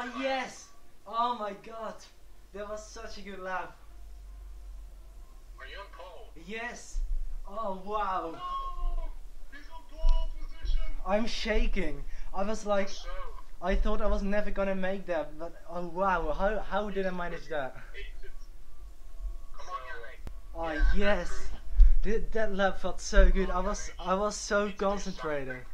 Oh yes! Oh my god! That was such a good lap. Are you on pole? Yes! Oh wow! No! He's on pole position! I'm shaking. I was like, So, I thought I was never gonna make that, but oh wow! How did I manage that? come on, Yannick. Oh yes! That lap felt so good. I was so concentrated.